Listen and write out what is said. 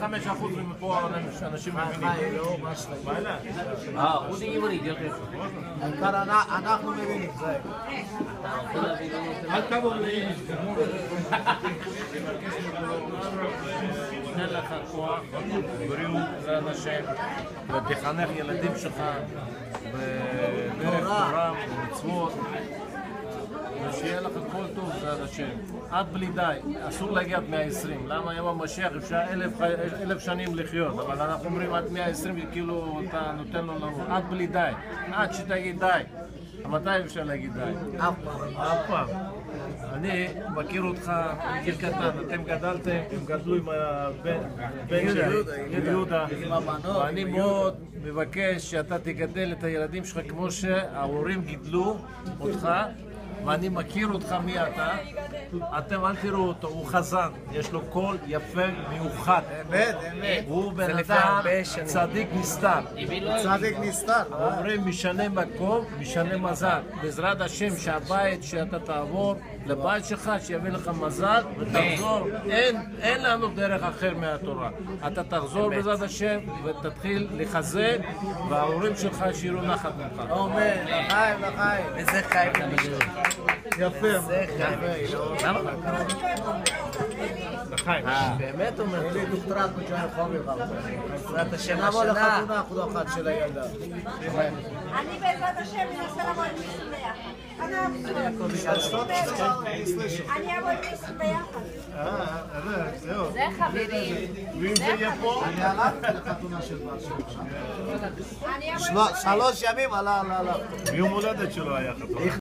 95% מפה אנשים מבינים. אודי עברי, העיקר אנחנו מבינים, זה. אל תבוא לי. תן לך כוח, בריאות לאנשים, ותחנך ילדים שלך בדרך תורה ומצוות, ושיהיה לך כל טוב לאנשים. עד בלי די, אסור להגיע עד 120. למה היום המשיח אפשר 1000 שנים לחיות, אבל אנחנו אומרים עד 120 כאילו אתה נותן לו למות. עד בלי די, עד שתגיד די. מתי אפשר להגיד די? אף פעם. אני מכיר אותך מגיל קטן, אתם גדלתם, הם גדלו עם הבן של יהודה, ואני מאוד מבקש שאתה תגדל את הילדים שלך כמו שההורים גידלו אותך, ואני מכיר אותך מי אתה. אתם אל תראו אותו, הוא חזן, יש לו קול יפה מיוחד. אמת, אמת. הוא בן אדם צדיק נסתר. צדיק נסתר. אומרים משנה מקום, משנה מזל. בעזרת השם שהבית שאתה תעבור לבית שלך, שיביא לך מזל ותחזור. אין לנו דרך אחר מהתורה. אתה תחזור בעזרת השם ותתחיל לחזק, וההורים שלך שיראו נחת ממך. אמן, לחיים, לחיים. וזה חיים למישהו. יפה. למה? לחיים. באמת אומר, לי דוקטורט בג'אי חומר. בעזרת השם נבוא השנה. לחתונה אחודה אחת של הילדה. אני בעזרת השם מנסה לעבוד מיסים ביחד. אני אעבוד מיסים ביחד. זהו. זה חברים. ואם זה יהיה פה? אני הלכתי לחתונה של בר שלך. 3 ימים עלה. יום הולדת שלו היה חתונה.